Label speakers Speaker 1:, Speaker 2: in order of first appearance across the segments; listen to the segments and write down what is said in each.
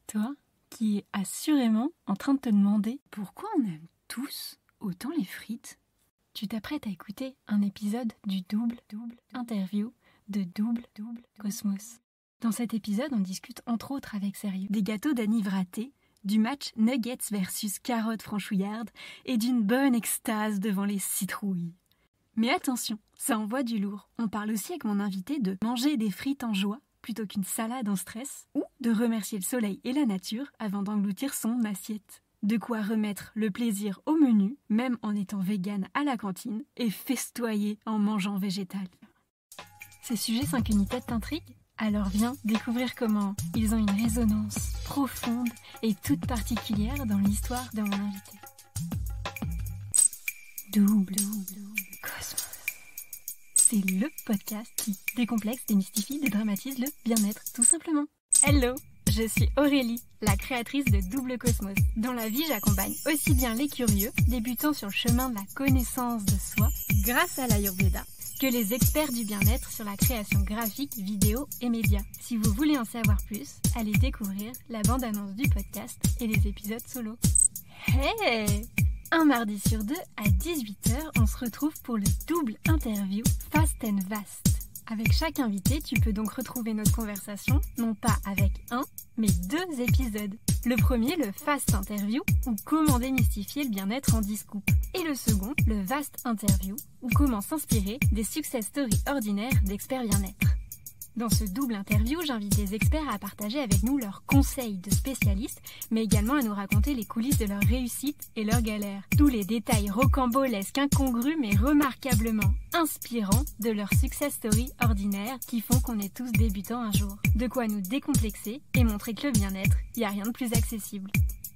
Speaker 1: Toi qui es assurément en train de te demander pourquoi on aime tous autant les frites, tu t'apprêtes à écouter un épisode du double interview de Double Cosmos. Dans cet épisode, on discute entre autres avec sérieux des gâteaux d'Annie Vraté, du match Nuggets versus carottes franchouillardes et d'une bonne extase devant les citrouilles. Mais attention, ça envoie du lourd. On parle aussi avec mon invité de manger des frites en joie plutôt qu'une salade en stress, ou de remercier le soleil et la nature avant d'engloutir son assiette. De quoi remettre le plaisir au menu, même en étant végane à la cantine, et festoyer en mangeant végétal. Ces sujets sans qu'une tête t'intrigue ? Alors viens découvrir comment ils ont une résonance profonde et toute particulière dans l'histoire de mon invité. Double Cosmos. C'est le podcast qui décomplexe, démystifie, dédramatise le bien-être, tout simplement. Hello, je suis Aurélie, la créatrice de Double Cosmos. Dans la vie, j'accompagne aussi bien les curieux, débutant sur le chemin de la connaissance de soi, grâce à l'Ayurveda, que les experts du bien-être sur la création graphique, vidéo et médias. Si vous voulez en savoir plus, allez découvrir la bande-annonce du podcast et les épisodes solo. Hey! Un mardi sur deux à 18h, on se retrouve pour le double interview Fast and Vast. Avec chaque invité, tu peux donc retrouver notre conversation, non pas avec un, mais 2 épisodes. Le premier, le Fast Interview, ou comment démystifier le bien-être en 10 scoops. Et le second, le Vast Interview, ou comment s'inspirer des success stories ordinaires d'experts bien-être. Dans ce double interview, j'invite des experts à partager avec nous leurs conseils de spécialistes, mais également à nous raconter les coulisses de leur réussite et leurs galères. Tous les détails rocambolesques, incongrus, mais remarquablement inspirants de leurs success stories ordinaires qui font qu'on est tous débutants un jour. De quoi nous décomplexer et montrer que le bien-être, il n'y a rien de plus accessible.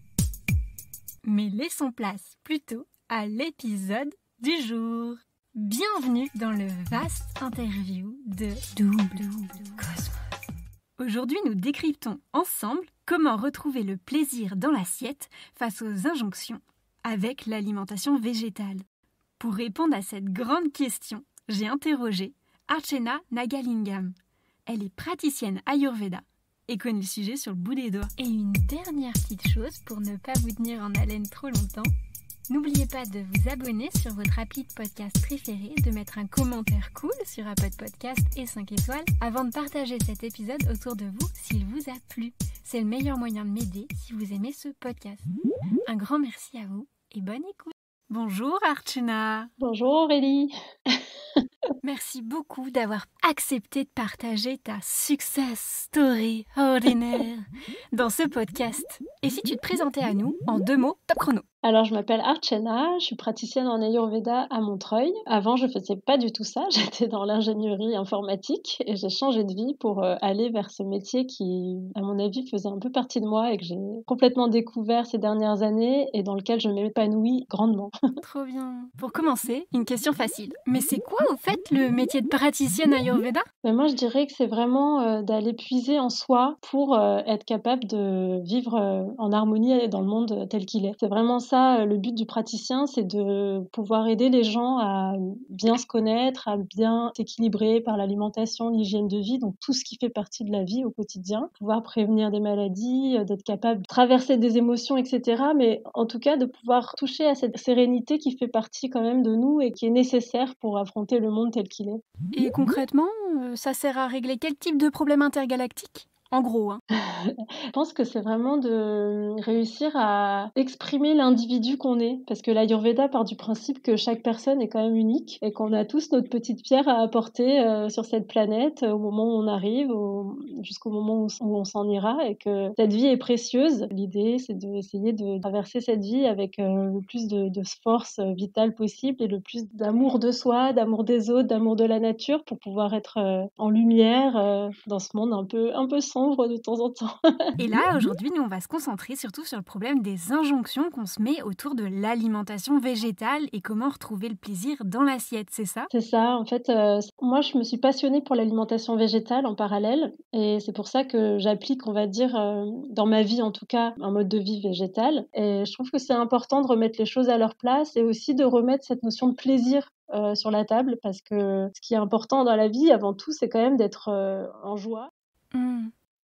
Speaker 1: Mais laissons place plutôt à l'épisode du jour. Bienvenue dans le vaste interview de Double Cosmos. Aujourd'hui, nous décryptons ensemble comment retrouver le plaisir dans l'assiette face aux injonctions avec l'alimentation végétale. Pour répondre à cette grande question, j'ai interrogé Archana Nagalingam. Elle est praticienne Ayurveda et connaît le sujet sur le bout des doigts. Et une dernière petite chose pour ne pas vous tenir en haleine trop longtemps. N'oubliez pas de vous abonner sur votre appli de podcast préféré, de mettre un commentaire cool sur Apple Podcast et 5 étoiles avant de partager cet épisode autour de vous s'il vous a plu. C'est le meilleur moyen de m'aider si vous aimez ce podcast. Un grand merci à vous et bonne écoute. Bonjour Archana.
Speaker 2: Bonjour Aurélie.
Speaker 1: Merci beaucoup d'avoir accepté de partager ta success story ordinaire dans ce podcast. Et si tu te présentais à nous en 2 mots, top chrono.
Speaker 2: Alors, je m'appelle Archana, je suis praticienne en Ayurveda à Montreuil. Avant, je faisais pas du tout ça, j'étais dans l'ingénierie informatique et j'ai changé de vie pour aller vers ce métier qui, à mon avis, faisait un peu partie de moi et que j'ai complètement découvert ces dernières années et dans lequel je m'épanouis grandement.
Speaker 1: Trop bien. Pour commencer, une question facile. Mais c'est quoi, au fait, le métier de praticienne Ayurveda ?
Speaker 2: Mais moi, je dirais que c'est vraiment d'aller puiser en soi pour être capable de vivre en harmonie dans le monde tel qu'il est. C'est vraiment ça, le but du praticien, c'est de pouvoir aider les gens à bien se connaître, à bien s'équilibrer par l'alimentation, l'hygiène de vie, donc tout ce qui fait partie de la vie au quotidien, pouvoir prévenir des maladies, d'être capable de traverser des émotions, etc. Mais en tout cas, de pouvoir toucher à cette sérénité qui fait partie quand même de nous et qui est nécessaire pour affronter le monde tel qu'il est.
Speaker 1: Et concrètement, ça sert à régler quel type de problème intergalactique ? En gros,
Speaker 2: Je pense que c'est vraiment de réussir à exprimer l'individu qu'on est, parce que l'Ayurveda part du principe que chaque personne est quand même unique et qu'on a tous notre petite pierre à apporter sur cette planète au moment où on arrive, jusqu'au moment où on s'en ira, et que cette vie est précieuse. L'idée, c'est d'essayer de traverser cette vie avec le plus de force vitale possible et le plus d'amour de soi, d'amour des autres, d'amour de la nature pour pouvoir être en lumière dans ce monde un peu sombre de temps en temps.
Speaker 1: Et là, aujourd'hui, nous, on va se concentrer surtout sur le problème des injonctions qu'on se met autour de l'alimentation végétale et comment retrouver le plaisir dans l'assiette, c'est ça ?
Speaker 2: C'est ça, en fait, moi je me suis passionnée pour l'alimentation végétale en parallèle et c'est pour ça que j'applique, on va dire, dans ma vie en tout cas, un mode de vie végétal et je trouve que c'est important de remettre les choses à leur place et aussi de remettre cette notion de plaisir sur la table parce que ce qui est important dans la vie avant tout, c'est quand même d'être en joie.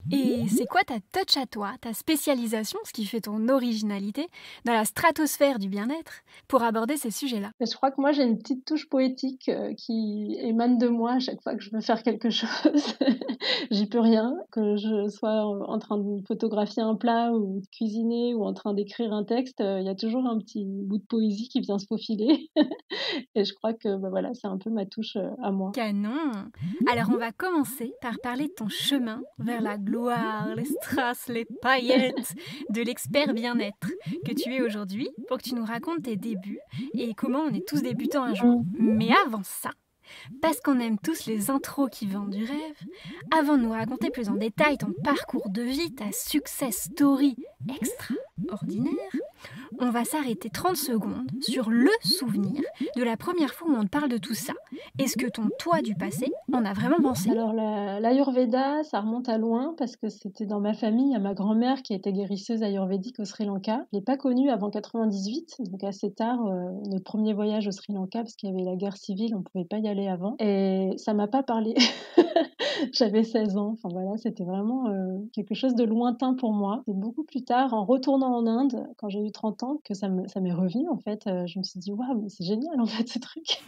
Speaker 1: Et c'est quoi ta touch à toi, ta spécialisation, ce qui fait ton originalité, dans la stratosphère du bien-être, pour aborder ces sujets-là?
Speaker 2: Mais je crois que moi, j'ai une petite touche poétique qui émane de moi à chaque fois que je veux faire quelque chose. J'y peux rien, que je sois en train de photographier un plat ou de cuisiner ou en train d'écrire un texte, il y a toujours un petit bout de poésie qui vient se faufiler. Et je crois que bah, voilà, c'est un peu ma touche à moi.
Speaker 1: Canon! Alors on va commencer par parler de ton chemin vers la gloire, les strass, les paillettes, de l'expert bien-être que tu es aujourd'hui, pour que tu nous racontes tes débuts et comment on est tous débutants un jour. Mais avant ça, parce qu'on aime tous les intros qui vendent du rêve, avant de nous raconter plus en détail ton parcours de vie, ta success story extraordinaire, on va s'arrêter 30 secondes sur le souvenir de la première fois où on te parle de tout ça. Est-ce que ton toi du passé en a vraiment pensé?
Speaker 2: Alors l'Ayurveda, ça remonte à loin parce que c'était dans ma famille. Il y a ma grand-mère qui était guérisseuse ayurvédique au Sri Lanka. Je l'ai pas connue avant 98, donc assez tard, notre premier voyage au Sri Lanka parce qu'il y avait la guerre civile, on pouvait pas y aller avant et ça m'a pas parlé. J'avais 16 ans, enfin voilà, c'était vraiment quelque chose de lointain pour moi. C'est beaucoup plus tard, en retournant en Inde, quand j'ai eu 30 ans, que ça m'est revenu en fait. Je me suis dit: «Waouh, mais c'est génial en fait ce truc!»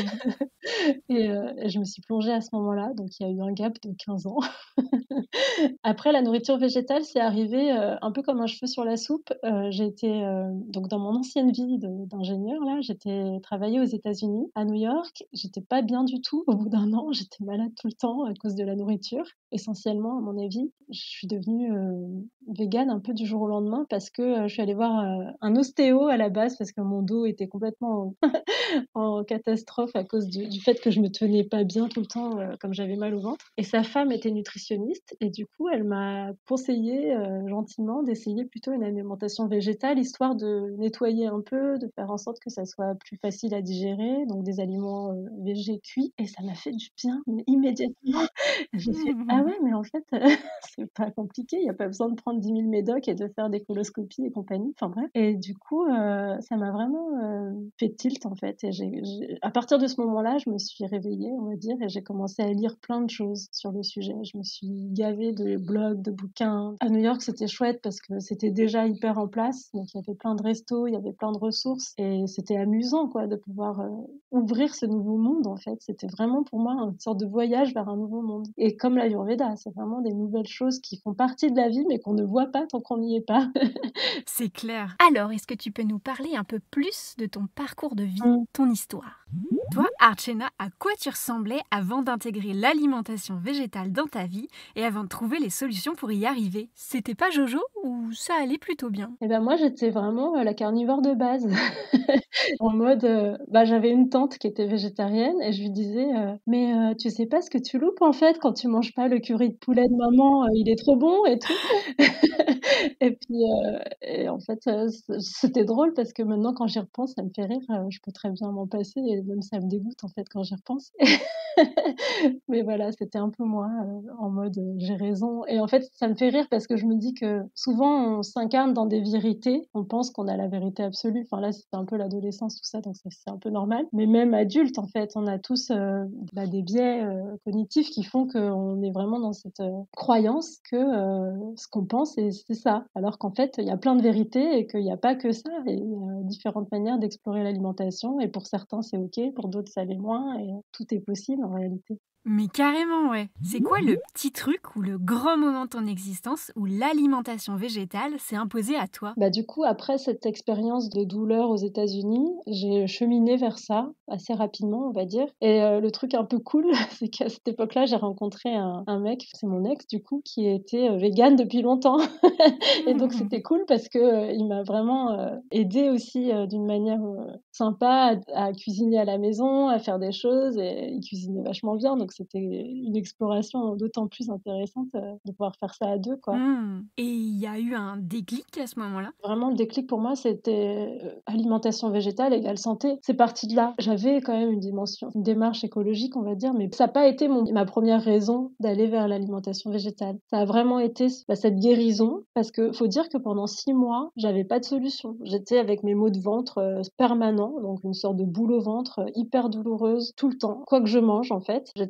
Speaker 2: et je me suis plongée à ce moment-là, donc il y a eu un gap de 15 ans. Après la nourriture végétale, c'est arrivé, un peu comme un cheveu sur la soupe. J'ai été, donc dans mon ancienne vie d'ingénieure là, j'étais travaillée aux États-Unis, à New York. J'étais pas bien du tout au bout d'un an, j'étais malade tout le temps à cause de la nourriture, essentiellement à mon avis. Je suis devenue, végane un peu du jour au lendemain parce que, je suis allée voir, un ostéo à la base parce que mon dos était complètement en catastrophe à cause du fait que je me tenais pas bien tout le temps, comme j'avais mal au ventre et sa femme était nutritionniste et du coup, elle m'a conseillé, gentiment d'essayer plutôt une alimentation végétale, histoire de nettoyer un peu, de faire en sorte que ça soit plus facile à digérer, donc des aliments, végé cuits et ça m'a fait du bien, mais immédiatement. J'ai fait: «Ah ouais, mais en fait, c'est pas compliqué, il y a pas besoin de prendre 10 000 médocs et de faire des coloscopies et compagnie», enfin bref et du coup, ça m'a vraiment, fait tilt en fait et j'ai à partir de ce moment-là, je me suis réveillée, on va dire et j'ai commencé à lire plein de choses sur le sujet. Je me suis gavée de blogs, de bouquins. À New York, c'était chouette parce que c'était déjà hyper en place, donc il y avait plein de restos, il y avait plein de ressources et c'était amusant quoi de pouvoir, ouvrir ce nouveau monde en fait. C'était vraiment pour moi une sorte de voyage vers un nouveau monde et comme l'Ayurveda, c'est vraiment des nouvelles choses qui font partie de la vie mais qu'on ne voit pas tant qu'on n'y est pas.
Speaker 1: C'est clair. Alors, est-ce que tu peux nous parler un peu plus de ton parcours de vie,
Speaker 2: Mmh.
Speaker 1: ton histoire? Toi, Archena, à quoi tu ressemblais avant d'intégrer l'alimentation végétale dans ta vie et avant de trouver les solutions pour y arriver? C'était pas Jojo ou ça allait plutôt bien?
Speaker 2: Et ben moi, j'étais vraiment, la carnivore de base. En mode, bah, j'avais une tante qui était végétarienne et je lui disais, «Mais, tu sais pas ce que tu loupes en fait quand tu manges pas le curry de poulet de maman, il est trop bon et tout». Et puis, et en fait, c'était drôle parce que maintenant quand j'y repense, ça me fait rire, je peux très bien m'en passer et même ça me dégoûte en fait quand j'y repense. Mais voilà, c'était un peu moi, en mode, j'ai raison et en fait, ça me fait rire parce que je me dis que souvent on s'incarne dans des vérités, on pense qu'on a la vérité absolue. Enfin là, c'était un peu l'adolescence, tout ça, donc c'est un peu normal. Mais même adulte, en fait, on a tous, bah, des biais, cognitifs qui font qu'on est vraiment dans cette, croyance que, ce qu'on pense c'est ça. Alors qu'en fait, il y a plein de vérités et qu'il y a pas que ça et il y a différentes manières d'explorer l'alimentation et pour certains c'est OK, pour d'autres ça l'est moins et tout est possible en réalité.
Speaker 1: Mais carrément, ouais. C'est quoi le petit truc ou le grand moment de ton existence où l'alimentation végétale s'est imposée à toi?
Speaker 2: Bah, du coup, après cette expérience de douleur aux États-Unis, j'ai cheminé vers ça assez rapidement, on va dire et le truc un peu cool, c'est qu'à cette époque-là, j'ai rencontré un mec, c'est mon ex du coup, qui était, végan depuis longtemps et donc c'était cool parce que, il m'a vraiment, aidée aussi, d'une manière, sympa à cuisiner à la maison, à faire des choses et il cuisinait vachement bien donc c'était une exploration d'autant plus intéressante, de pouvoir faire ça à 2 quoi.
Speaker 1: Et il y a eu un déclic à ce moment-là?
Speaker 2: Vraiment, le déclic pour moi, c'était, alimentation végétale égale santé. C'est parti de là. J'avais quand même une démarche écologique, on va dire, mais ça a pas été ma première raison d'aller vers l'alimentation végétale. Ça a vraiment été bah, cette guérison parce que faut dire que pendant 6 mois, j'avais pas de solution. J'étais avec mes maux de ventre, permanents, donc une sorte de boule au ventre, hyper douloureuse tout le temps. Quoi que je mange, en fait, j'étais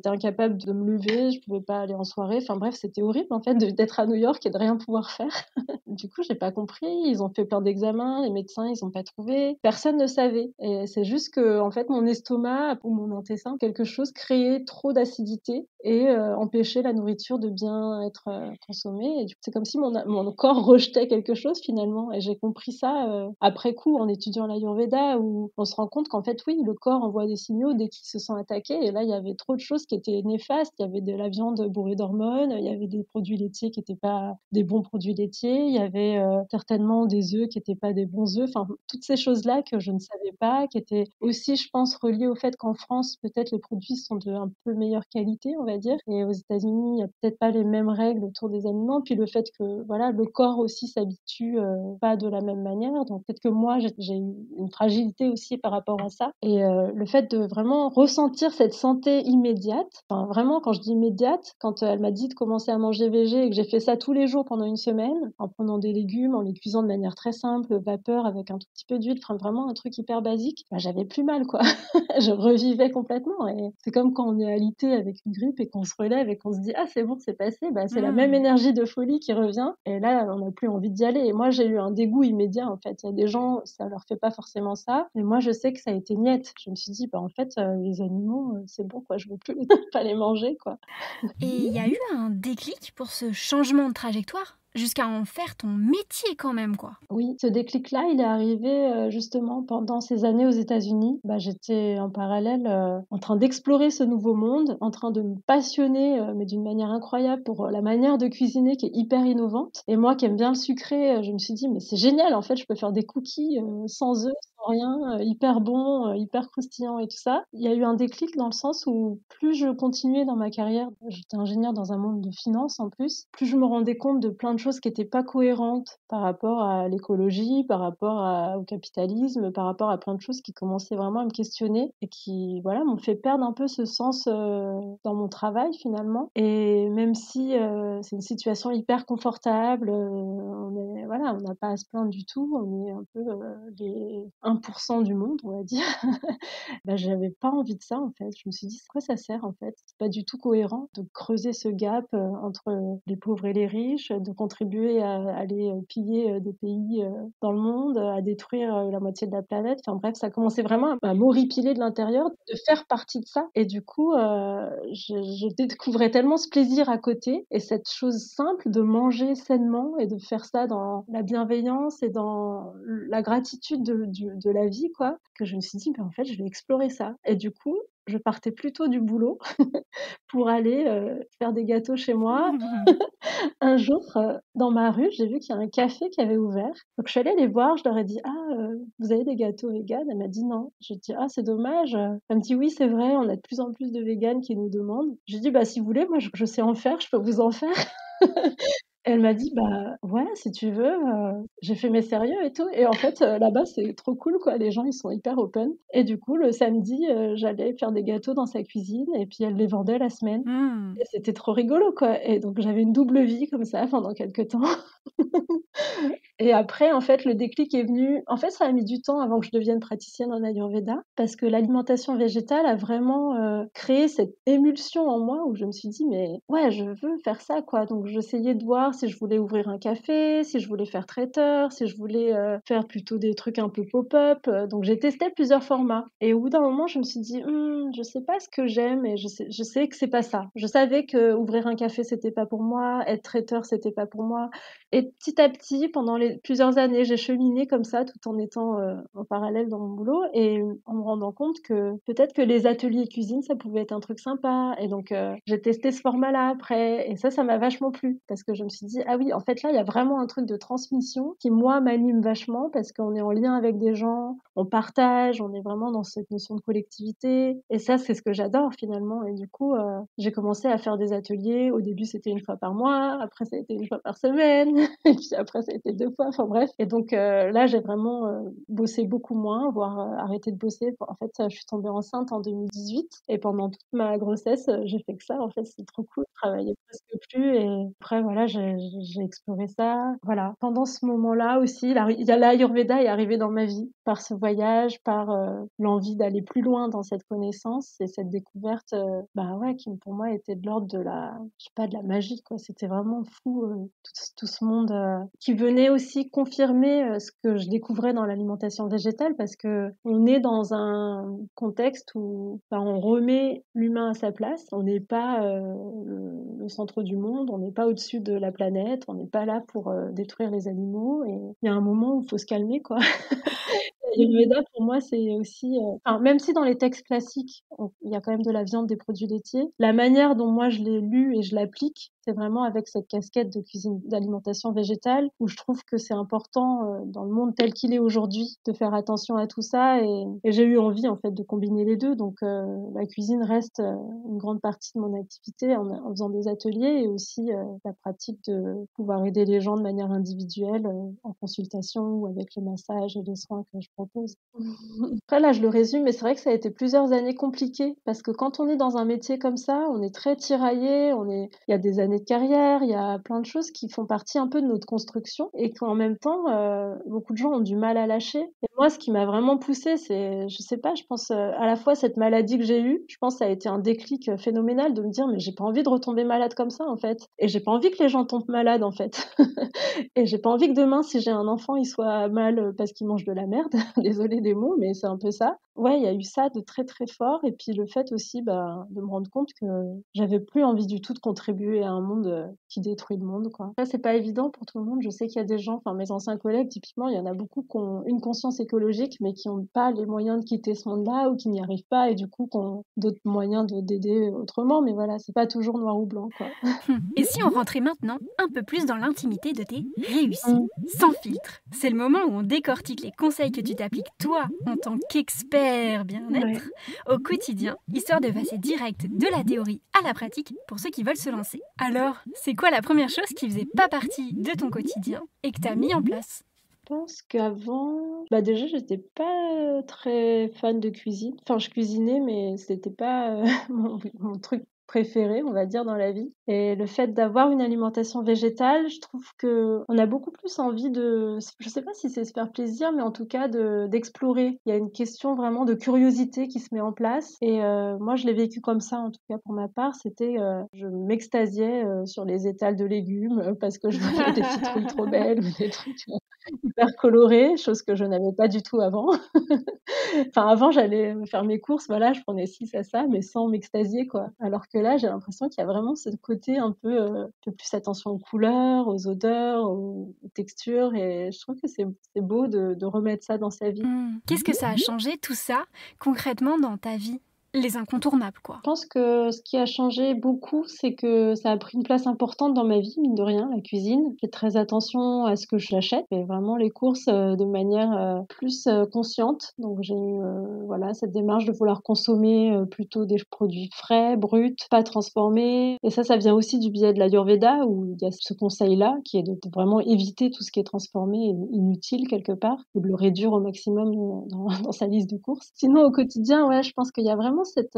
Speaker 2: j'étais incapable de me lever, je pouvais pas aller en soirée. Enfin bref, c'était horrible en fait d'être à New York et de rien pouvoir faire. Du coup, j'ai pas compris. Ils ont fait plein d'examens, les médecins, ils ont pas trouvé. Personne ne savait. Et c'est juste que, en fait, mon estomac ou mon intestin, quelque chose créait trop d'acidité et empêchait la nourriture de bien être consommée. Et du coup, c'est comme si mon corps rejetait quelque chose finalement. Et j'ai compris ça après coup en étudiant l'Ayurveda, où on se rend compte qu'en fait, oui, le corps envoie des signaux dès qu'il se sent attaqué. Et là, il y avait trop de choses qui étaient néfastes. Il y avait de la viande bourrée d'hormones, il y avait des produits laitiers qui n'étaient pas des bons produits laitiers, il y avait certainement des œufs qui n'étaient pas des bons œufs. Enfin, toutes ces choses-là que je ne savais pas, qui étaient aussi, je pense, reliées au fait qu'en France, peut-être les produits sont de un peu meilleure qualité, on va dire. Et aux États-Unis, il n'y a peut-être pas les mêmes règles autour des aliments. Puis le fait que, voilà, le corps aussi s'habitue pas de la même manière. Donc peut-être que moi, j'ai eu une fragilité aussi par rapport à ça. Et le fait de vraiment ressentir cette santé immédiate, enfin vraiment, quand je dis immédiate, quand elle m'a dit de commencer à manger végé et que j'ai fait ça tous les jours pendant une semaine, en prenant des légumes, en les cuisant de manière très simple, vapeur avec un tout petit peu d'huile, enfin vraiment un truc hyper basique, bah, j'avais plus mal, quoi. Je revivais complètement. Et c'est comme quand on est alité avec une grippe et qu'on se relève et qu'on se dit ah c'est bon, c'est passé, bah c'est la même énergie de folie qui revient. Et là, on n'a plus envie d'y aller. Et moi, j'ai eu un dégoût immédiat en fait. Il y a des gens, ça leur fait pas forcément ça. Mais moi, je sais que ça a été niette. Je me suis dit bah en fait, les animaux, c'est bon quoi, je veux plus pas les manger quoi.
Speaker 1: Et il y a eu un déclic pour ce changement de trajectoire jusqu'à en faire ton métier quand même, quoi.
Speaker 2: Oui, ce déclic-là, il est arrivé justement pendant ces années aux États-Unis. Bah, j'étais en parallèle en train d'explorer ce nouveau monde, en train de me passionner, mais d'une manière incroyable pour la manière de cuisiner qui est hyper innovante. Et moi qui aime bien le sucré, je me suis dit, mais c'est génial, en fait, je peux faire des cookies sans œufs, sans rien, hyper bons, hyper croustillants et tout ça. Il y a eu un déclic dans le sens où plus je continuais dans ma carrière, j'étais ingénieure dans un monde de finance en plus, plus je me rendais compte de plein de choses qui n'étaient pas cohérentes par rapport à l'écologie, par rapport au capitalisme, par rapport à plein de choses qui commençaient vraiment à me questionner et qui, voilà, m'ont fait perdre un peu ce sens dans mon travail finalement. Et même si c'est une situation hyper confortable, voilà, on n'a pas à se plaindre du tout, on est un peu les 1% du monde, on va dire. Bah, j'avais pas envie de ça en fait. Je me suis dit, c'est quoi ça sert en fait? C'est pas du tout cohérent de creuser ce gap entre les pauvres et les riches, de contribuer à aller piller des pays dans le monde, à détruire la moitié de la planète. Enfin bref, ça commençait vraiment à m'horripiler de l'intérieur de faire partie de ça. Et du coup, je découvrais tellement ce plaisir à côté et cette chose simple de manger sainement et de faire ça dans la bienveillance et dans la gratitude de la vie, quoi, que je me suis dit, mais en fait, je vais explorer ça. Et du coup, je partais plutôt du boulot pour aller faire des gâteaux chez moi. Un jour, dans ma rue, j'ai vu qu'il y a un café qui avait ouvert. Donc je suis allée les voir, je leur ai dit: «Ah, vous avez des gâteaux véganes?» Elle m'a dit: «Non». J'ai dit: «Ah, c'est dommage». Elle me dit: «Oui, c'est vrai, on a de plus en plus de véganes qui nous demandent». J'ai dit: «Bah, si vous voulez, moi je sais en faire, je peux vous en faire». Elle m'a dit: «Bah, ouais, si tu veux», j'ai fait mes sérieux et tout et en fait, là-bas, c'est trop cool, quoi. Les gens, ils sont hyper open et du coup, le samedi, j'allais faire des gâteaux dans sa cuisine et puis elle les vendait la semaine
Speaker 1: Mmh.
Speaker 2: et c'était trop rigolo, quoi et donc j'avais une double vie comme ça pendant quelque temps. Et après, en fait, le déclic est venu en fait, ça a mis du temps avant que je devienne praticienne en Ayurveda parce que l'alimentation végétale a vraiment, créé cette émulsion en moi où je me suis dit: «Mais ouais, je veux faire ça, quoi». Donc j'essayais de voir si je voulais ouvrir un café, si je voulais faire traiteur, si je voulais, faire plutôt des trucs un peu pop-up, donc j'ai testé plusieurs formats et au bout d'un moment, je me suis dit: je sais pas ce que j'aime et je sais que c'est pas ça». Je savais qu'ouvrir un café, c'était pas pour moi, être traiteur, c'était pas pour moi et petit à petit, pendant les plusieurs années, j'ai cheminé comme ça tout en étant, en parallèle dans mon boulot et en me rendant compte que peut-être que les ateliers cuisine, ça pouvait être un truc sympa et donc j'ai testé ce format-là après et ça m'a vachement plu parce que je me suis dit: «Ah oui, en fait, là, il y a vraiment un truc de transmission qui, moi, m'anime vachement parce qu'on est en lien avec des gens, on partage, on est vraiment dans cette notion de collectivité» et ça, c'est ce que j'adore finalement et du coup, j'ai commencé à faire des ateliers. Au début, c'était 1 fois par mois, après ça a été 1 fois par semaine et puis après ça a été 2 fois, enfin bref et donc là, j'ai vraiment, bossé beaucoup moins, voire, arrêté de bosser. En fait, je suis tombée enceinte en 2018 et pendant toute ma grossesse, j'ai fait que ça, en fait, c'était trop cool, je travaillais presque plus et après voilà, j'ai exploré ça. Voilà. Pendant ce moment-là aussi, l'Ayurveda est arrivé dans ma vie par ce voyage, par l'envie d'aller plus loin dans cette connaissance et cette découverte, qui pour moi était de l'ordre de de la magie, quoi. C'était vraiment fou, tout ce monde qui venait aussi confirmer ce que je découvrais dans l'alimentation végétale, parce que on est dans un contexte où on remet l'humain à sa place. On n'est pas le centre du monde, on n'est pas au-dessus de la planète, on n'est pas là pour détruire les animaux. Et il y a un moment où il faut se calmer, quoi. L'Ayurveda, pour moi, c'est aussi, même si dans les textes classiques, il y a quand même de la viande, des produits laitiers, la manière dont moi je l'ai lu et je l'applique, c'est vraiment avec cette casquette de cuisine, d'alimentation végétale, où je trouve que c'est important dans le monde tel qu'il est aujourd'hui de faire attention à tout ça. Et j'ai eu envie en fait de combiner les deux. Donc la cuisine reste une grande partie de mon activité en faisant des ateliers, et aussi la pratique de pouvoir aider les gens de manière individuelle en consultation ou avec les massages et les soins que je propose. Après là, je le résume, mais c'est vrai que ça a été plusieurs années compliquées, parce que quand on est dans un métier comme ça, on est très tiraillé, il y a des années de carrière, il y a plein de choses qui font partie un peu de notre construction, et qu'en même temps, beaucoup de gens ont du mal à lâcher. Et moi, ce qui m'a vraiment poussée, c'est, je sais pas, je pense à la fois cette maladie que j'ai eue, je pense que ça a été un déclic phénoménal de me dire, mais j'ai pas envie de retomber malade comme ça, en fait. Et j'ai pas envie que les gens tombent malades, en fait. Et j'ai pas envie que demain, si j'ai un enfant, il soit mal parce qu'il mange de la merde. Désolée des mots, mais c'est un peu ça. Ouais, il y a eu ça de très, très fort, et puis le fait aussi, de me rendre compte que j'avais plus envie du tout de contribuer à un monde qui détruit le monde, quoi. Ça, c'est pas évident pour tout le monde. Je sais qu'il y a des gens, mes anciens collègues, typiquement, il y en a beaucoup qui ont une conscience écologique, mais qui ont pas les moyens de quitter ce monde-là, ou qui n'y arrivent pas, et du coup, qui ont d'autres moyens d'aider autrement. Mais voilà, c'est pas toujours noir ou blanc, quoi.
Speaker 1: Et si on rentrait maintenant un peu plus dans l'intimité de tes réussites, sans filtre? C'est le moment où on décortique les conseils que tu t'appliques toi en tant qu'expert bien-être au quotidien, histoire de passer direct de la théorie à la pratique pour ceux qui veulent se lancer. Alors, c'est quoi la première chose qui faisait pas partie de ton quotidien et que tu as mis en place?
Speaker 2: Je pense qu'avant, déjà, j'étais pas très fan de cuisine. Enfin, je cuisinais, mais c'était pas mon truc préféré, on va dire, dans la vie. Et le fait d'avoir une alimentation végétale, je trouve que on a beaucoup plus envie je sais pas si c'est se faire plaisir, mais en tout cas d'explorer. Il y a une question vraiment de curiosité qui se met en place. Et moi, je l'ai vécu comme ça, en tout cas pour ma part. C'était, je m'extasiais sur les étals de légumes parce que je voyais des citrouilles trop belles ou des trucs hyper coloré, chose que je n'avais pas du tout avant. Avant, j'allais faire mes courses, voilà, je prenais ci, ça, mais sans m'extasier, quoi. Alors que là, j'ai l'impression qu'il y a vraiment ce côté un peu plus attention aux couleurs, aux odeurs, aux textures, et je trouve que c'est beau de remettre ça dans sa vie.
Speaker 1: Qu'est-ce que ça a changé, tout ça, concrètement dans ta vie? Les incontournables, quoi.
Speaker 2: Je pense que ce qui a changé beaucoup, c'est que ça a pris une place importante dans ma vie, mine de rien, la cuisine. Je fais très attention à ce que j'achète, et vraiment les courses de manière plus consciente. Donc j'ai eu cette démarche de vouloir consommer plutôt des produits frais, bruts, pas transformés. Et ça vient aussi du biais de l'Ayurveda, où il y a ce conseil-là, qui est de vraiment éviter tout ce qui est transformé et inutile quelque part, ou de le réduire au maximum dans sa liste de courses. Sinon, au quotidien, ouais, je pense qu'il y a vraiment c'est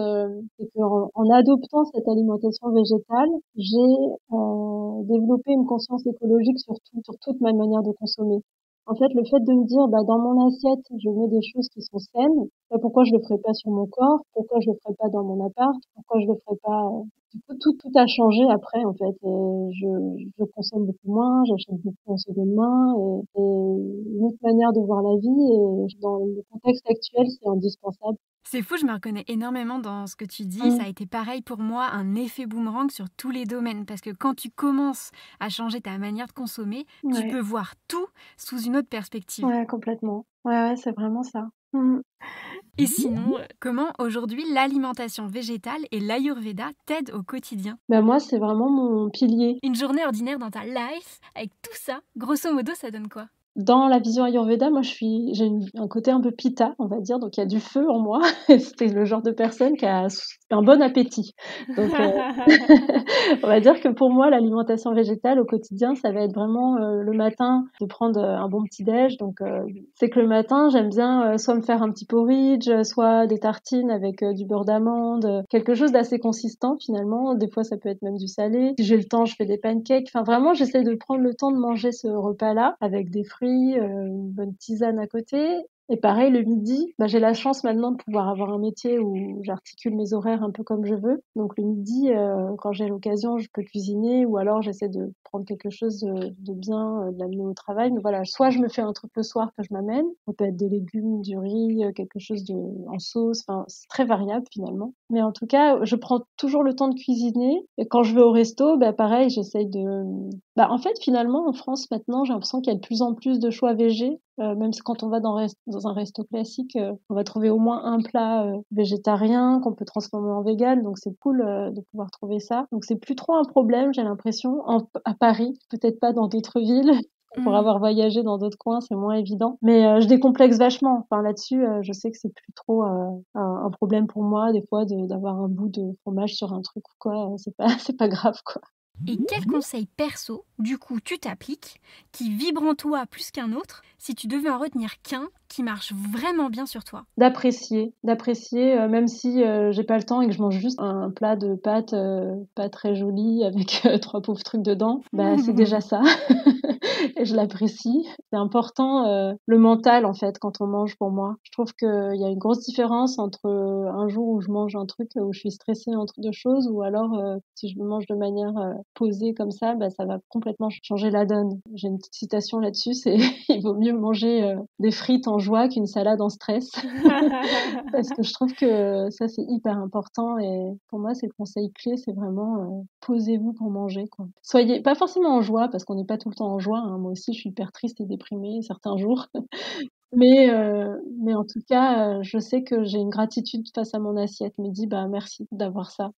Speaker 2: qu'en adoptant cette alimentation végétale, j'ai développé une conscience écologique sur toute ma manière de consommer. En fait, le fait de me dire, dans mon assiette, je mets des choses qui sont saines, pourquoi je le ferais pas sur mon corps? Pourquoi je le ferais pas dans mon appart? Pourquoi je le ferais pas? Du coup, tout a changé après, en fait. Et je consomme beaucoup moins, j'achète beaucoup en seconde main, et une autre manière de voir la vie. Et dans le contexte actuel, c'est indispensable.
Speaker 1: C'est fou, je me reconnais énormément dans ce que tu dis. Ça a été pareil pour moi, un effet boomerang sur tous les domaines. Parce que quand tu commences à changer ta manière de consommer, tu peux voir tout sous une autre perspective.
Speaker 2: Ouais, complètement. Ouais, c'est vraiment ça.
Speaker 1: Et sinon, comment aujourd'hui l'alimentation végétale et l'Ayurveda t'aident au quotidien?
Speaker 2: Moi, c'est vraiment mon pilier.
Speaker 1: Une journée ordinaire dans ta life, avec tout ça, grosso modo, ça donne quoi?
Speaker 2: dans la vision Ayurveda, moi, j'ai un côté un peu pitta, on va dire, donc il y a du feu en moi. C'est le genre de personne qui a un bon appétit. Donc, on va dire que pour moi, l'alimentation végétale au quotidien, ça va être vraiment le matin de prendre un bon petit-déj. Donc, c'est que le matin, j'aime bien soit me faire un petit porridge, soit des tartines avec du beurre d'amande, quelque chose d'assez consistant finalement. Des fois, ça peut être même du salé. Si j'ai le temps, je fais des pancakes. Enfin, vraiment, j'essaie de prendre le temps de manger ce repas-là avec des fruits, une bonne tisane à côté. Et pareil, le midi, j'ai la chance maintenant de pouvoir avoir un métier où j'articule mes horaires un peu comme je veux. Donc le midi, quand j'ai l'occasion, je peux cuisiner ou alors j'essaie de prendre quelque chose de bien, de l'amener au travail. Mais voilà, soit je me fais un truc le soir que je m'amène. Ça peut être des légumes, du riz, quelque chose en sauce. Enfin, c'est très variable finalement. Mais en tout cas, je prends toujours le temps de cuisiner. Et quand je vais au resto, pareil, j'essaye de... en fait, finalement, en France, maintenant, j'ai l'impression qu'il y a de plus en plus de choix végés. Même si quand on va dans un resto classique, on va trouver au moins un plat végétarien qu'on peut transformer en vegan. Donc, c'est cool de pouvoir trouver ça. Donc, c'est plus trop un problème, j'ai l'impression, à Paris. Peut-être pas dans d'autres villes. Pour avoir voyagé dans d'autres coins, c'est moins évident. Mais je décomplexe vachement. Enfin, là-dessus, je sais que c'est plus trop un problème pour moi, des fois, d'avoir un bout de fromage sur un truc ou quoi. C'est pas grave, quoi.
Speaker 1: Et quel conseil perso, du coup, tu t'appliques, qui vibre en toi plus qu'un autre, si tu devais en retenir qu'un qui marche vraiment bien sur toi?
Speaker 2: D'apprécier, même si j'ai pas le temps et que je mange juste un plat de pâtes pas très joli avec 3 pauvres trucs dedans, c'est déjà ça. Et je l'apprécie. C'est important le mental en fait quand on mange pour moi. Je trouve qu'il y a une grosse différence entre un jour où je mange un truc où je suis stressée entre deux choses ou alors si je le mange de manière posée comme ça va complètement changer la donne. J'ai une petite citation là-dessus, c'est il vaut mieux manger des frites en joie qu'une salade en stress. Parce que je trouve que ça, c'est hyper important et pour moi, c'est le conseil clé, c'est vraiment posez-vous pour manger, quoi. Soyez pas forcément en joie, parce qu'on n'est pas tout le temps en joie, hein. Moi aussi, je suis hyper triste et déprimée certains jours. Mais en tout cas, je sais que j'ai une gratitude face à mon assiette. Je me dis, merci d'avoir ça.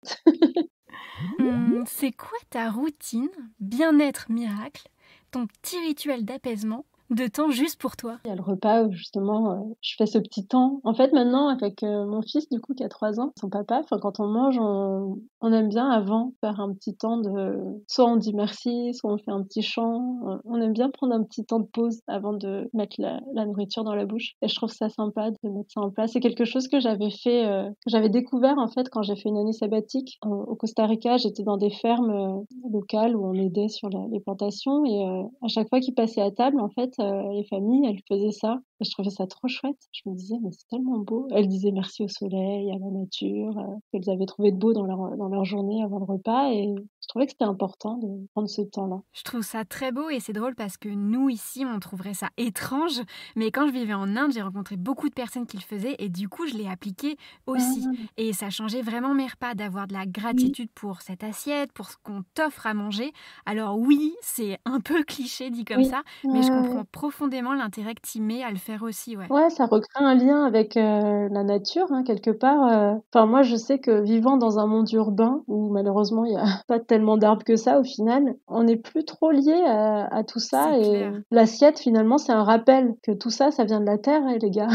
Speaker 1: C'est quoi ta routine, bien-être miracle, ton petit rituel d'apaisement, de temps juste pour toi?
Speaker 2: Il y a le repas où justement je fais ce petit temps. En fait, maintenant, avec mon fils, du coup, qui a 3 ans, son papa, quand on mange, on aime bien avant faire un petit temps de... Soit on dit merci, soit on fait un petit chant. On aime bien prendre un petit temps de pause avant de mettre la nourriture dans la bouche. Et je trouve ça sympa de mettre ça en place. C'est quelque chose que j'avais fait, que j'avais découvert en fait quand j'ai fait une année sabbatique au Costa Rica. J'étais dans des fermes locales où on aidait sur les plantations et à chaque fois qu'ils passaient à table, en fait, les familles, elles faisaient ça. Et je trouvais ça trop chouette. Je me disais, mais c'est tellement beau. Elles disaient merci au soleil, à la nature, qu'elles avaient trouvé de beau dans leur journée avant le repas. Et je trouvais que c'était important de prendre ce temps-là.
Speaker 1: Je trouve ça très beau et c'est drôle parce que nous, ici, on trouverait ça étrange. Mais quand je vivais en Inde, j'ai rencontré beaucoup de personnes qui le faisaient et du coup, je l'ai appliqué aussi. Et ça changeait vraiment mes repas d'avoir de la gratitude pour cette assiette, pour ce qu'on t'offre à manger. Alors oui, c'est un peu cliché dit comme ça, mais je comprends profondément l'intérêt que tu mets à le faire aussi.
Speaker 2: Ouais, ça recrée un lien avec la nature, hein, quelque part. Enfin, moi, je sais que vivant dans un monde urbain, où malheureusement, il n'y a pas tellement d'arbres que ça, au final, on n'est plus trop lié à tout ça.
Speaker 1: C'est
Speaker 2: Et
Speaker 1: clair.
Speaker 2: l'assiette, finalement, c'est un rappel que tout ça, ça vient de la terre, les gars.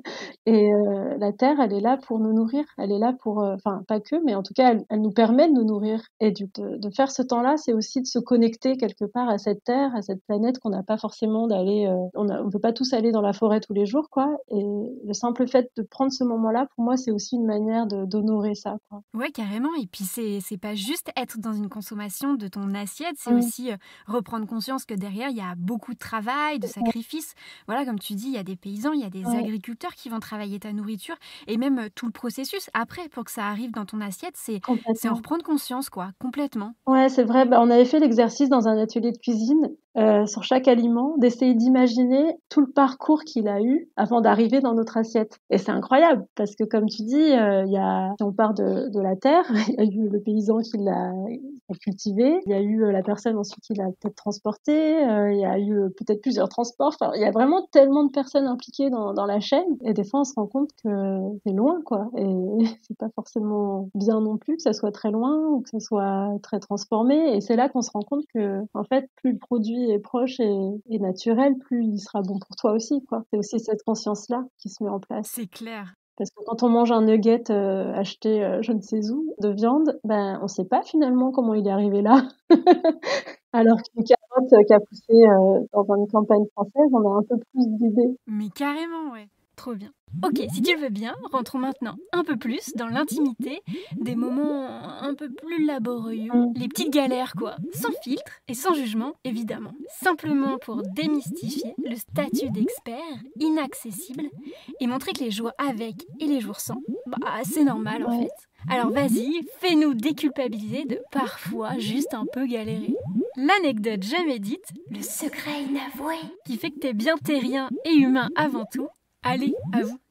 Speaker 2: Et la terre, elle est là pour nous nourrir. Elle est là pour... Enfin, pas que, mais en tout cas, elle nous permet de nous nourrir. Et de faire ce temps-là, c'est aussi de se connecter quelque part à cette terre, à cette planète qu'on n'a pas forcément d'aller... on ne peut pas tous aller dans la forêt tous les jours, quoi. Et le simple fait de prendre ce moment-là, pour moi, c'est aussi une manière d'honorer ça, quoi.
Speaker 1: Ouais, carrément. Et puis, c'est pas juste être dans une consommation de ton assiette, c'est aussi reprendre conscience que derrière, il y a beaucoup de travail, de sacrifices. Voilà, comme tu dis, il y a des paysans, il y a des agriculteurs qui vont travailler ta nourriture et même tout le processus après pour que ça arrive dans ton assiette, c'est en reprendre conscience, quoi, complètement.
Speaker 2: Ouais, c'est vrai. On avait fait l'exercice dans un atelier de cuisine sur chaque aliment, d'essayer d'imaginer tout le parcours qu'il a eu avant d'arriver dans notre assiette. Et c'est incroyable parce que, comme tu dis, si on part de la terre, il y a eu le paysan qui l'a cultivé, il y a eu la personne ensuite qui l'a peut-être transporté, il y a eu peut-être plusieurs transports. Enfin, il y a vraiment tellement de personnes impliquées dans la chaîne. Et des fois, on se rend compte que c'est loin, quoi. Et c'est pas forcément bien non plus que ça soit très loin ou que ça soit très transformé. Et c'est là qu'on se rend compte que, en fait, plus le produit produit est proche et naturel, plus il sera bon pour toi aussi, quoi. C'est aussi cette conscience-là qui se met en place.
Speaker 1: C'est clair.
Speaker 2: Parce que quand on mange un nugget acheté je ne sais où de viande, ben on sait pas finalement comment il est arrivé là. Alors qu'une carotte qui a poussé dans une campagne française, on a un peu plus d'idées.
Speaker 1: Mais carrément, ouais. Trop bien. Ok, si tu le veux bien, rentrons maintenant un peu plus dans l'intimité, des moments un peu plus laborieux, les petites galères quoi, sans filtre et sans jugement évidemment, simplement pour démystifier le statut d'expert inaccessible et montrer que les jours avec et les jours sans, c'est normal en fait. Alors vas-y, fais-nous déculpabiliser de parfois juste un peu galérer. L'anecdote jamais dite, le secret inavoué, qui fait que t'es bien terrien et humain avant tout. Allez, à vous.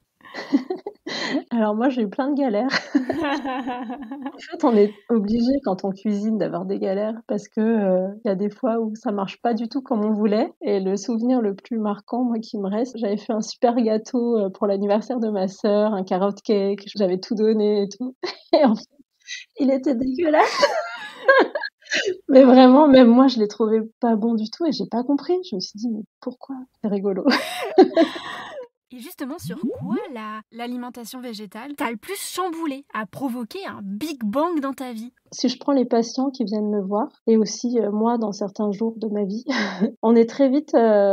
Speaker 2: Alors moi, j'ai eu plein de galères. En fait, on est obligé quand on cuisine d'avoir des galères parce que y a des fois où ça marche pas du tout comme on voulait. Et le souvenir le plus marquant, moi, qui me reste, j'avais fait un super gâteau pour l'anniversaire de ma sœur, un carrot cake, j'avais tout donné et tout. Et en fait, il était dégueulasse. Mais vraiment, même moi, je l'ai trouvé pas bon du tout et j'ai pas compris. Je me suis dit, mais pourquoi? C'est rigolo.
Speaker 1: Et justement, sur quoi l'alimentation végétale t'a le plus chamboulé, a provoqué un Big Bang dans ta vie?
Speaker 2: Si je prends les patients qui viennent me voir et aussi moi dans certains jours de ma vie, on est très vite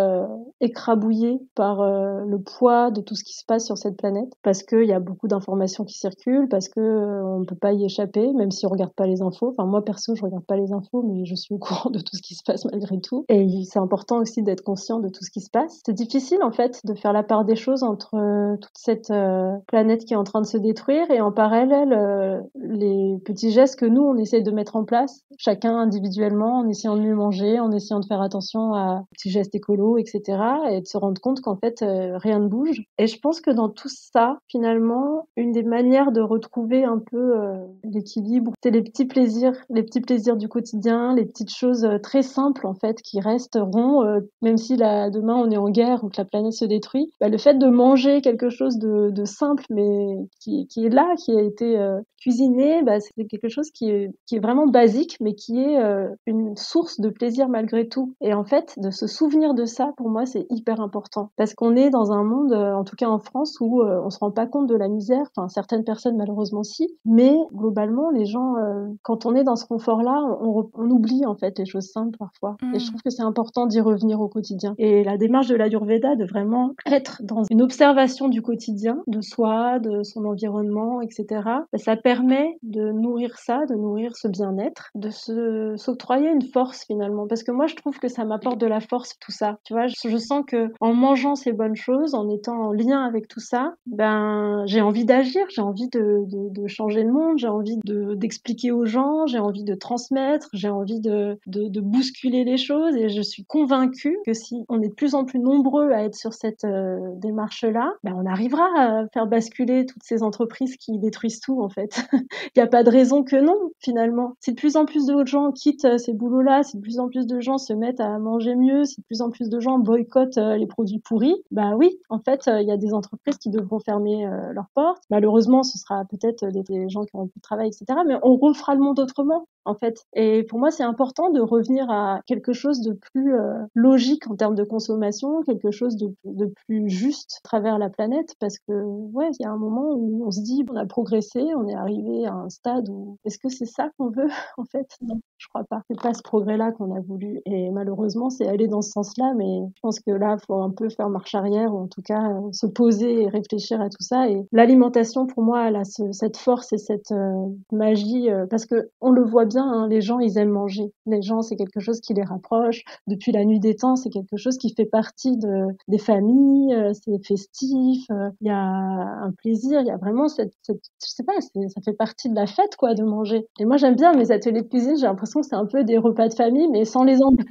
Speaker 2: écrabouillé par le poids de tout ce qui se passe sur cette planète parce qu'il y a beaucoup d'informations qui circulent, parce que on ne peut pas y échapper, même si on regarde pas les infos. Enfin moi perso, je regarde pas les infos, mais je suis au courant de tout ce qui se passe malgré tout. Et c'est important aussi d'être conscient de tout ce qui se passe. C'est difficile en fait de faire la part des choses entre toute cette planète qui est en train de se détruire et en parallèle les petits gestes que nous on essaie de mettre en place, chacun individuellement, en essayant de mieux manger, en essayant de faire attention à petits gestes écolos, etc. Et de se rendre compte qu'en fait, rien ne bouge. Et je pense que dans tout ça, finalement, une des manières de retrouver un peu l'équilibre, c'est les petits plaisirs du quotidien, les petites choses très simples, en fait, qui resteront, même si demain on est en guerre ou que la planète se détruit, le fait de manger quelque chose de simple, mais qui est là, qui a été cuisiner, c'est quelque chose qui est vraiment basique, mais qui est une source de plaisir malgré tout. Et en fait, de se souvenir de ça, pour moi, c'est hyper important. Parce qu'on est dans un monde, en tout cas en France, où on se rend pas compte de la misère. Enfin, certaines personnes, malheureusement, si. Mais globalement, les gens, quand on est dans ce confort-là, on oublie en fait les choses simples parfois. Et je trouve que c'est important d'y revenir au quotidien. Et la démarche de l'Ayurveda, de vraiment être dans une observation du quotidien, de soi, de son environnement, etc., ça permet de nourrir ça, de nourrir ce bien-être, de s'octroyer une force finalement. Parce que moi, je trouve que ça m'apporte de la force, tout ça. Tu vois, je sens que en mangeant ces bonnes choses, en étant en lien avec tout ça, j'ai envie d'agir, j'ai envie de changer le monde, j'ai envie d'expliquer aux gens, j'ai envie de transmettre, j'ai envie de bousculer les choses. Et je suis convaincue que si on est de plus en plus nombreux à être sur cette démarche-là, on arrivera à faire basculer toutes ces entreprises qui détruisent tout, en fait. Il n'y a pas de raison que non, finalement. Si de plus en plus de gens quittent ces boulots-là, si de plus en plus de gens se mettent à manger mieux, si de plus en plus de gens boycottent les produits pourris, oui, en fait, il y a des entreprises qui devront fermer leurs portes. Malheureusement, ce sera peut-être des gens qui auront plus de travail, etc. Mais on refera le monde autrement, en fait. Et pour moi, c'est important de revenir à quelque chose de plus logique en termes de consommation, quelque chose de plus juste à travers la planète, parce que, ouais, il y a un moment où on se dit, on a progressé, on est arrivé à un stade où, est-ce que c'est ça qu'on veut, en fait? Non, je crois pas. C'est pas ce progrès-là qu'on a voulu. Et malheureusement, c'est aller dans ce sens-là, mais je pense que là, faut un peu faire marche arrière, ou en tout cas, se poser et réfléchir à tout ça. Et l'alimentation, pour moi, elle a cette force et cette magie, parce que on le voit bien, hein, les gens, ils aiment manger. Les gens, c'est quelque chose qui les rapproche. Depuis la nuit des temps, c'est quelque chose qui fait partie des familles, c'est festif, il y a un plaisir, il y a vraiment je sais pas, ça fait partie de la fête, quoi, de manger. Et moi, j'aime bien mes ateliers de cuisine, j'ai l'impression que c'est un peu des repas de famille, mais sans les embûches.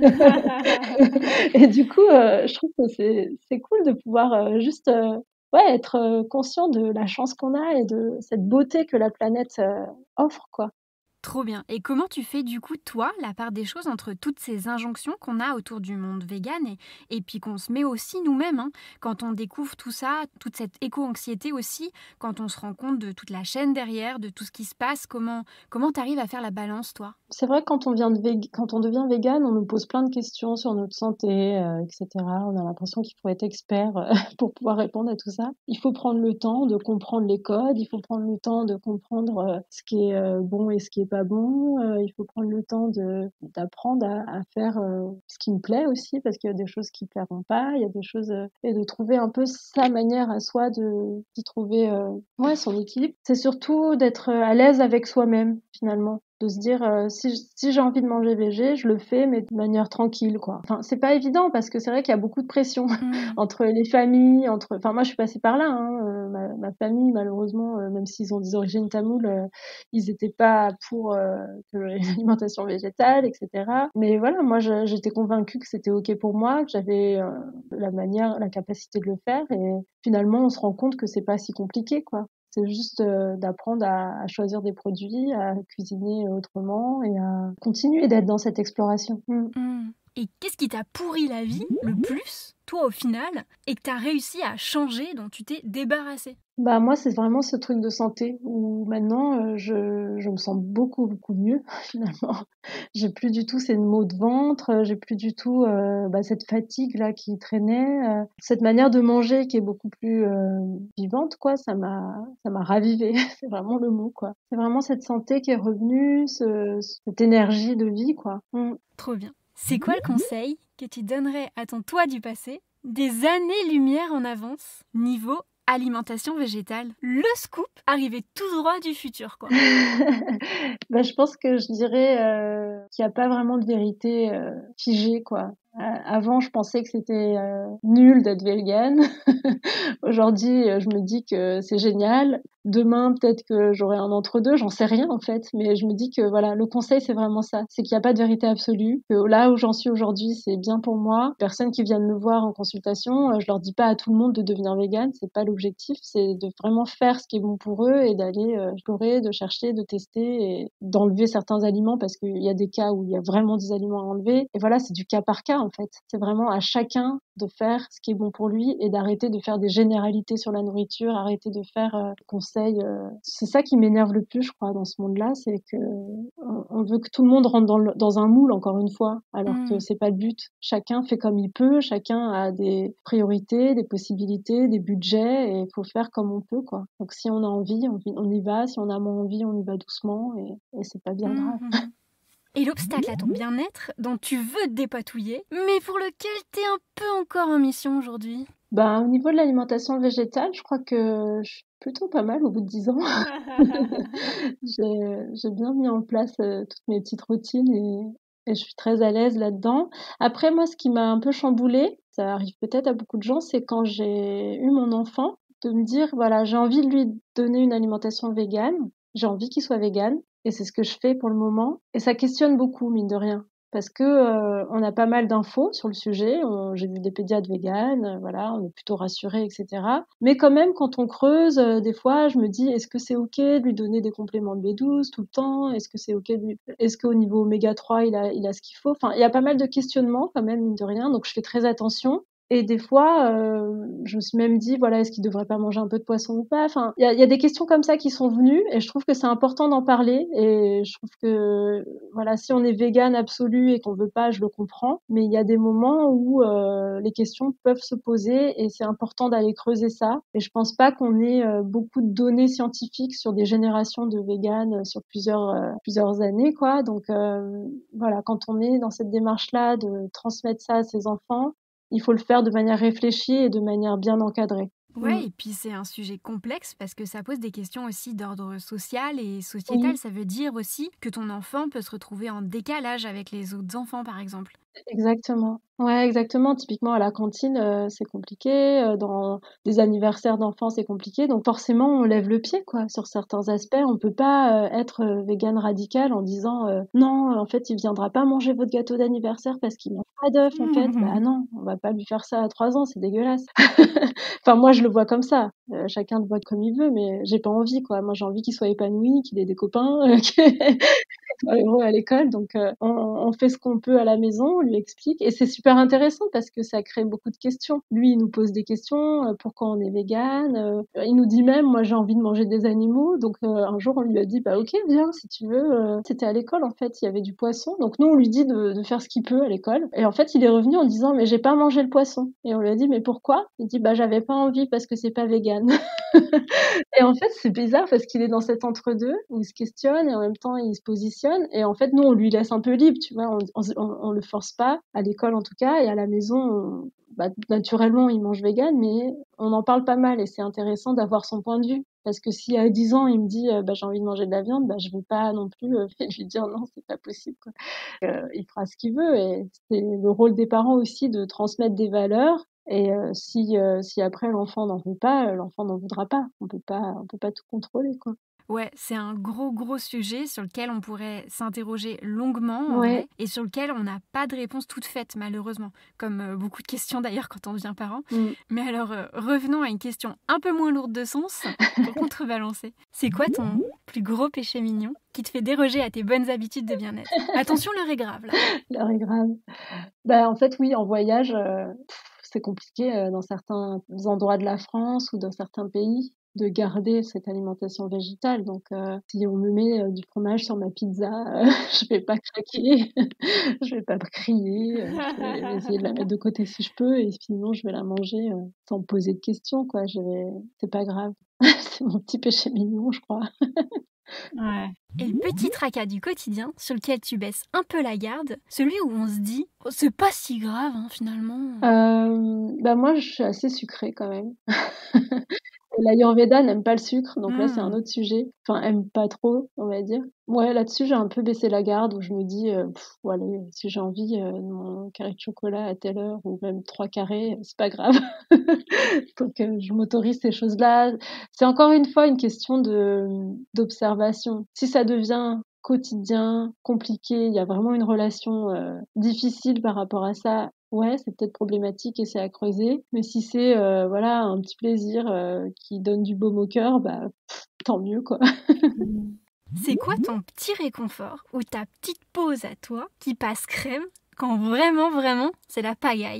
Speaker 2: Et du coup, je trouve que c'est cool de pouvoir juste être conscient de la chance qu'on a et de cette beauté que la planète offre, quoi.
Speaker 1: Trop bien. Et comment tu fais du coup, toi, la part des choses entre toutes ces injonctions qu'on a autour du monde vegan et puis qu'on se met aussi nous-mêmes, hein, quand on découvre tout ça, toute cette éco-anxiété aussi, quand on se rend compte de toute la chaîne derrière, de tout ce qui se passe, comment t'arrives à faire la balance, toi?
Speaker 2: C'est vrai que quand on devient vegan, on nous pose plein de questions sur notre santé, etc. On a l'impression qu'il faut être expert pour pouvoir répondre à tout ça. Il faut prendre le temps de comprendre les codes, il faut prendre le temps de comprendre ce qui est bon et ce qui est pas bon. Il faut prendre le temps d'apprendre à faire ce qui me plaît aussi, parce qu'il y a des choses qui plairont pas, il y a des choses et de trouver un peu sa manière à soi d'y trouver son équilibre. C'est surtout d'être à l'aise avec soi-même finalement. De se dire si j'ai envie de manger végé, je le fais mais de manière tranquille quoi. Enfin, c'est pas évident parce que c'est vrai qu'il y a beaucoup de pression entre les familles, enfin moi je suis passée par là hein, ma famille malheureusement même s'ils ont des origines tamoules, ils étaient pas pour que l'alimentation végétale etc. Mais voilà, moi j'étais convaincue que c'était OK pour moi, que j'avais la capacité de le faire et finalement on se rend compte que c'est pas si compliqué quoi. C'est juste d'apprendre à choisir des produits, à cuisiner autrement et à continuer d'être dans cette exploration.
Speaker 1: Et qu'est-ce qui t'a pourri la vie le plus, toi au final, et que t'as réussi à changer, dont tu t'es débarrassé?
Speaker 2: Bah moi c'est vraiment ce truc de santé où maintenant je me sens beaucoup mieux finalement. J'ai plus du tout ces maux de ventre, j'ai plus du tout cette fatigue là qui traînait, cette manière de manger qui est beaucoup plus vivante quoi, ça m'a ravivée, c'est vraiment le mot quoi. C'est vraiment cette santé qui est revenue, cette énergie de vie quoi.
Speaker 1: Trop bien. C'est quoi le conseil que tu donnerais à ton toi du passé, des années-lumière en avance, niveau alimentation végétale? Le scoop arrivé tout droit du futur, quoi.
Speaker 2: Je pense que je dirais qu'il n'y a pas vraiment de vérité figée, quoi. Avant, je pensais que c'était nul d'être végane. Aujourd'hui, je me dis que c'est génial. Demain, peut-être que j'aurai un entre-deux, j'en sais rien en fait. Mais je me dis que voilà, le conseil, c'est vraiment ça. C'est qu'il n'y a pas de vérité absolue. Que là où j'en suis aujourd'hui, c'est bien pour moi. Personnes qui viennent me voir en consultation, je leur dis pas à tout le monde de devenir végane. C'est pas l'objectif. C'est de vraiment faire ce qui est bon pour eux et d'aller explorer, de chercher, de tester et d'enlever certains aliments parce qu'il y a des cas où il y a vraiment des aliments à enlever. Et voilà, c'est du cas par cas en fait. C'est vraiment à chacun de faire ce qui est bon pour lui et d'arrêter de faire des généralités sur la nourriture, arrêter de faire conseils. C'est ça qui m'énerve le plus, je crois, dans ce monde-là, c'est que on veut que tout le monde rentre dans un moule, encore une fois, alors que c'est pas le but. Chacun fait comme il peut, chacun a des priorités, des possibilités, des budgets, et il faut faire comme on peut, quoi. Donc si on a envie, on y va, si on a moins envie, on y va doucement, et c'est pas bien grave.
Speaker 1: Et l'obstacle à ton bien-être dont tu veux te dépatouiller, mais pour lequel t'es un peu encore en mission aujourd'hui?
Speaker 2: Au niveau de l'alimentation végétale, je crois que je suis plutôt pas mal au bout de 10 ans. J'ai bien mis en place toutes mes petites routines et je suis très à l'aise là-dedans. Après, moi, ce qui m'a un peu chamboulée, ça arrive peut-être à beaucoup de gens, c'est quand j'ai eu mon enfant, de me dire, voilà, j'ai envie de lui donner une alimentation végane, j'ai envie qu'il soit végane, et c'est ce que je fais pour le moment. Et ça questionne beaucoup, mine de rien. Parce que on a pas mal d'infos sur le sujet. J'ai vu des pédiatres véganes, voilà, on est plutôt rassurés, etc. Mais quand même, quand on creuse, des fois, je me dis, est-ce que c'est OK de lui donner des compléments de B12 tout le temps? Est-ce que c'est OK est-ce qu'au niveau oméga 3, il a ce qu'il faut? Enfin, il y a pas mal de questionnements quand même, mine de rien. Donc, je fais très attention. Et des fois, je me suis même dit, voilà, est-ce qu'il devrait pas manger un peu de poisson ou pas? Enfin, il y a des questions comme ça qui sont venues et je trouve que c'est important d'en parler et je trouve que, voilà, si on est végane absolu et qu'on veut pas, je le comprends. Mais il y a des moments où les questions peuvent se poser et c'est important d'aller creuser ça. Et je pense pas qu'on ait beaucoup de données scientifiques sur des générations de véganes sur plusieurs années, quoi. Donc voilà, quand on est dans cette démarche-là de transmettre ça à ses enfants, il faut le faire de manière réfléchie et de manière bien encadrée.
Speaker 1: Ouais, et puis c'est un sujet complexe parce que ça pose des questions aussi d'ordre social et sociétal.
Speaker 2: Oui.
Speaker 1: Ça veut dire aussi que ton enfant peut se retrouver en décalage avec les autres enfants, par exemple.
Speaker 2: Exactement. Ouais, exactement. Typiquement à la cantine, c'est compliqué, dans des anniversaires d'enfants, c'est compliqué, donc forcément on lève le pied quoi, sur certains aspects. On peut pas, être, végane radicale en disant, «Non, en fait, il viendra pas manger votre gâteau d'anniversaire parce qu'il mange pas d'œufs en fait». Bah non, on va pas lui faire ça à 3 ans, c'est dégueulasse. Enfin moi je le vois comme ça, chacun le voit comme il veut, mais j'ai pas envie quoi. Moi j'ai envie qu'il soit épanoui, qu'il ait des copains, soit heureux à l'école, donc on fait ce qu'on peut à la maison, on lui explique et c'est super intéressant parce que ça crée beaucoup de questions. Lui, il nous pose des questions, pourquoi on est végane, il nous dit même: «Moi, j'ai envie de manger des animaux», donc un jour, on lui a dit: «Bah OK, viens si tu veux», c'était à l'école, en fait, il y avait du poisson, donc nous, on lui dit de faire ce qu'il peut à l'école et en fait, il est revenu en disant: «Mais j'ai pas mangé le poisson» et on lui a dit: «Mais pourquoi?» Il dit: «Bah, j'avais pas envie parce que c'est pas végane». Et en fait, c'est bizarre parce qu'il est dans cet entre-deux où il se questionne et en même temps il se positionne. Et en fait, nous, on lui laisse un peu libre, tu vois. On le force pas, à l'école en tout cas, et à la maison, bah, naturellement, il mange vegan, mais on en parle pas mal et c'est intéressant d'avoir son point de vue. Parce que si à 10 ans, il me dit bah, j'ai envie de manger de la viande, bah, je vais pas non plus lui dire non, c'est pas possible, quoi. Il fera ce qu'il veut et c'est le rôle des parents aussi de transmettre des valeurs et si après l'enfant n'en veut pas, l'enfant n'en voudra pas. On peut pas tout contrôler, quoi.
Speaker 1: Ouais, c'est un gros, gros sujet sur lequel on pourrait s'interroger longuement, en
Speaker 2: Ouais.
Speaker 1: vrai, et sur lequel on n'a pas de réponse toute faite, malheureusement. Comme beaucoup de questions d'ailleurs quand on devient parent.
Speaker 2: Mmh.
Speaker 1: Mais alors, revenons à une question un peu moins lourde de sens, pour contrebalancer. C'est quoi ton plus gros péché mignon qui te fait déroger à tes bonnes habitudes de bien-être? Attention, l'heure est grave, là.
Speaker 2: L'heure est grave. Bah, en fait, oui, en voyage, c'est compliqué, dans certains endroits de la France ou dans certains pays de garder cette alimentation végétale. Donc, si on me met, du fromage sur ma pizza, je vais pas craquer, je vais pas crier, je vais essayer de la mettre de côté si je peux et sinon je vais la manger, sans me poser de questions, quoi. C'est pas grave. C'est mon petit péché mignon, je crois.
Speaker 1: Ouais. Et le petit tracas du quotidien sur lequel tu baisses un peu la garde, celui où on se dit oh, c'est pas si grave hein, finalement.
Speaker 2: Bah, moi, je suis assez sucrée quand même. L'Ayurveda n'aime pas le sucre, donc là, c'est un
Speaker 1: Hmm.
Speaker 2: autre sujet. Enfin, aime pas trop, on va dire. Ouais, là-dessus, j'ai un peu baissé la garde où je me dis, bon allez, si j'ai envie, de mon carré de chocolat à telle heure ou même 3 carrés, c'est pas grave. Donc je m'autorise ces choses-là. C'est encore une fois une question d'observation. Si ça devient quotidien, compliqué, il y a vraiment une relation, difficile par rapport à ça, ouais, c'est peut-être problématique et c'est à creuser. Mais si c'est, voilà, un petit plaisir, qui donne du baume au cœur, bah, tant mieux, quoi.
Speaker 1: C'est quoi ton petit réconfort ou ta petite pause à toi qui passe crème quand vraiment, vraiment, c'est la pagaille?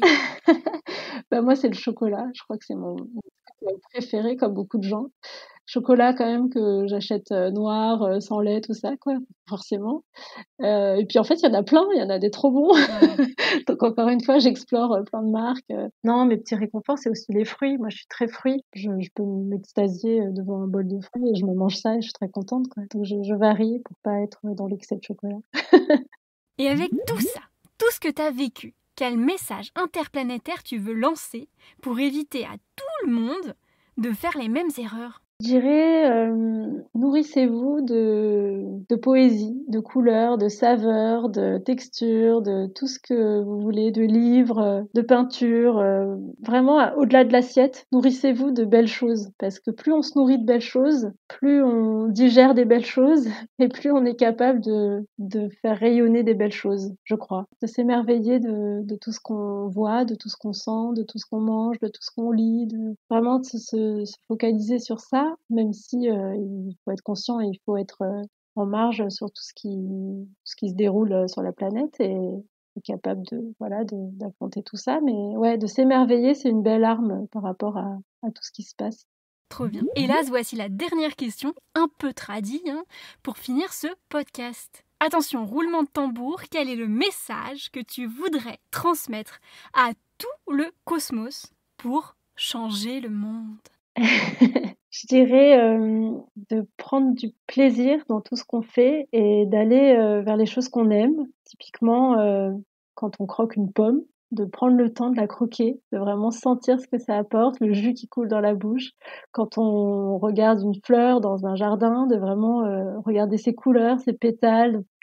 Speaker 2: Bah, moi, c'est le chocolat. Je crois que c'est mon truc, préféré comme beaucoup de gens. Chocolat quand même que j'achète, noir, sans lait, tout ça, quoi, forcément. Et puis en fait, il y en a plein, il y en a des trop bons.
Speaker 1: Ouais.
Speaker 2: Donc encore une fois, j'explore, plein de marques. Non, mes petits réconforts, c'est aussi les fruits. Moi, je suis très fruits. Je peux m'extasier, devant un bol de fruits et je me mange ça et je suis très contente, quoi. Donc je varie pour pas être dans l'excès de chocolat.
Speaker 1: Et avec tout ça, tout ce que tu as vécu, quel message interplanétaire tu veux lancer pour éviter à tout le monde de faire les mêmes erreurs?
Speaker 2: Je dirais, nourrissez-vous de poésie, de couleurs, de saveurs, de textures, de tout ce que vous voulez, de livres, de peintures, vraiment au-delà de l'assiette, nourrissez-vous de belles choses. Parce que plus on se nourrit de belles choses, plus on digère des belles choses et plus on est capable de faire rayonner des belles choses, je crois. De s'émerveiller de tout ce qu'on voit, de tout ce qu'on sent, de tout ce qu'on mange, de tout ce qu'on lit, de vraiment de se focaliser sur ça, même si, il faut être conscient et il faut être, en marge sur tout ce qui se déroule, sur la planète et capable de voilà, d'affronter tout ça. Mais ouais, de s'émerveiller, c'est une belle arme par rapport à tout ce qui se passe.
Speaker 1: Trop bien. Hélas, voici la dernière question, un peu tradie, hein, pour finir ce podcast. Attention, roulement de tambour, quel est le message que tu voudrais transmettre à tout le cosmos pour changer le monde?
Speaker 2: Je dirais, de prendre du plaisir dans tout ce qu'on fait et d'aller, vers les choses qu'on aime. Typiquement, quand on croque une pomme, de prendre le temps de la croquer, de vraiment sentir ce que ça apporte, le jus qui coule dans la bouche. Quand on regarde une fleur dans un jardin, de vraiment, regarder ses couleurs, ses pétales,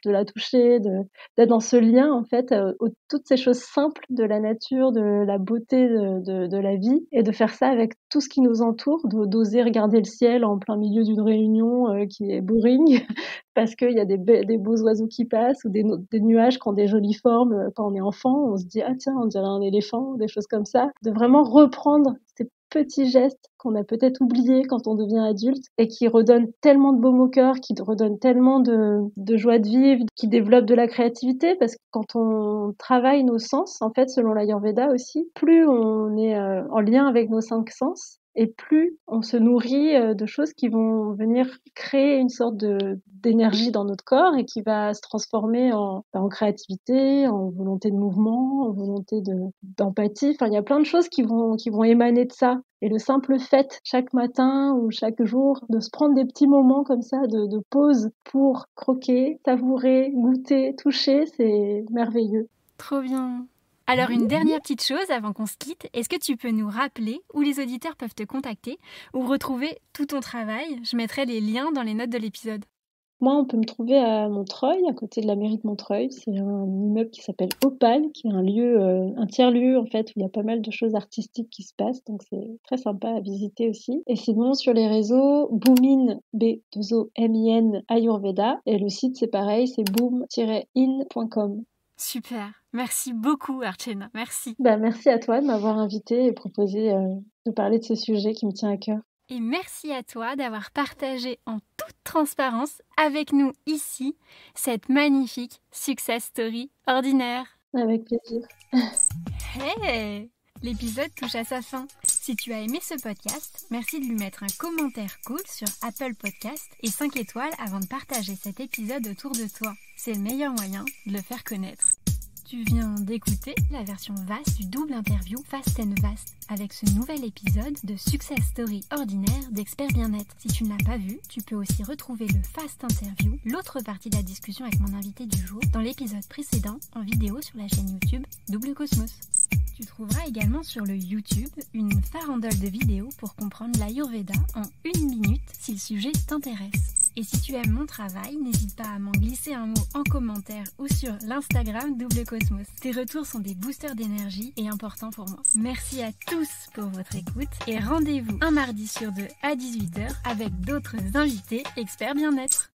Speaker 2: de la toucher, d'être dans ce lien en fait, toutes ces choses simples de la nature, de la beauté de la vie, et de faire ça avec tout ce qui nous entoure, d'oser regarder le ciel en plein milieu d'une réunion qui est boring parce qu'il y a des beaux oiseaux qui passent, ou des nuages qui ont des jolies formes. Quand on est enfant, on se dit ah tiens, on dirait un éléphant, des choses comme ça. De vraiment reprendre ces petits gestes qu'on a peut-être oubliés quand on devient adulte et qui redonnent tellement de baume au cœur, qui redonnent tellement de joie de vivre, qui développent de la créativité, parce que quand on travaille nos sens, en fait, selon l'Ayurveda aussi, plus on est en lien avec nos 5 sens, et plus on se nourrit de choses qui vont venir créer une sorte d'énergie dans notre corps et qui va se transformer en créativité, en volonté de mouvement, en volonté d'empathie. Enfin, il y a plein de choses qui vont émaner de ça. Et le simple fait, chaque matin ou chaque jour, de se prendre des petits moments comme ça de pause pour croquer, savourer, goûter, toucher, c'est merveilleux.
Speaker 1: Trop bien. Alors, une dernière petite chose avant qu'on se quitte, est-ce que tu peux nous rappeler où les auditeurs peuvent te contacter ou retrouver tout ton travail? Je mettrai les liens dans les notes de l'épisode.
Speaker 2: Moi, on peut me trouver à Montreuil, à côté de la mairie de Montreuil. C'est un immeuble qui s'appelle Opale, qui est un tiers-lieu en fait, où il y a pas mal de choses artistiques qui se passent, donc c'est très sympa à visiter aussi. Et sinon, sur les réseaux, Boomin, B2OMIN Ayurveda, et le site c'est pareil, c'est boom-in.com.
Speaker 1: Super, merci beaucoup Archana, merci.
Speaker 2: Merci à toi de m'avoir invitée et proposé de parler de ce sujet qui me tient à cœur.
Speaker 1: Et merci à toi d'avoir partagé en toute transparence avec nous ici cette magnifique success story ordinaire.
Speaker 2: Avec plaisir.
Speaker 1: Hey! L'épisode touche à sa fin. Si tu as aimé ce podcast, merci de lui mettre un commentaire cool sur Apple Podcast et 5 étoiles avant de partager cet épisode autour de toi. C'est le meilleur moyen de le faire connaître. Tu viens d'écouter la version vaste du double interview Fast and Vast avec ce nouvel épisode de Success Story ordinaire d'Expert Bien-être. Si tu ne l'as pas vu, tu peux aussi retrouver le Fast Interview, l'autre partie de la discussion avec mon invité du jour, dans l'épisode précédent en vidéo sur la chaîne YouTube Double Cosmos. Tu trouveras également sur le YouTube une farandole de vidéos pour comprendre l'Ayurveda en 1 minute si le sujet t'intéresse. Et si tu aimes mon travail, n'hésite pas à m'en glisser un mot en commentaire ou sur l'Instagram Double Cosmos. Tes retours sont des boosters d'énergie et importants pour moi. Merci à tous pour votre écoute et rendez-vous un mardi sur 2 à 18h avec d'autres invités experts bien-être.